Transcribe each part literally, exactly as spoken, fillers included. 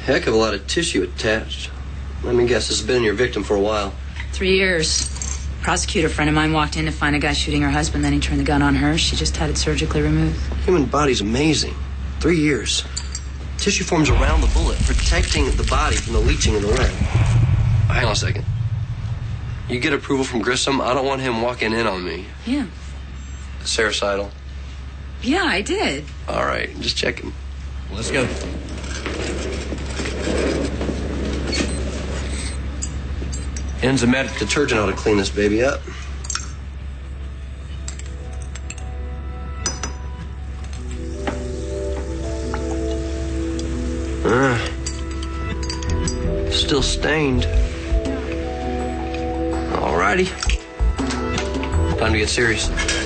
Heck of a lot of tissue attached. Let me guess, this has been in your victim for a while. Three years. Prosecutor friend of mine walked in to find a guy shooting her husband, then he turned the gun on her. She just had it surgically removed. Human body's amazing. Three years. Tissue forms around the bullet, protecting the body from the leaching of the lead. Hang on a second. You get approval from Grissom? I don't want him walking in on me. Yeah. Sericidal? Yeah, I did. All right, just checking. Let's go. Enzymatic detergent ought to clean this baby up. Uh, still stained. Alrighty. Time to get serious.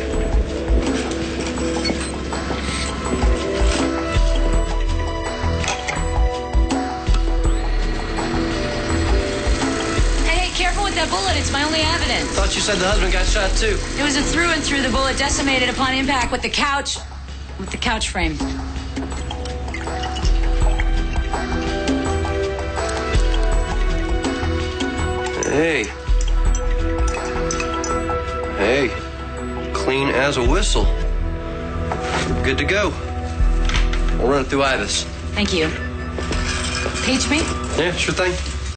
That bullet, it's my only evidence. Thought you said the husband got shot too. It was a through and through. The bullet decimated upon impact with the couch, with the couch frame. Hey. Hey. Clean as a whistle. Good to go. We'll run it through I V U S. Thank you. Page me? Yeah, sure thing.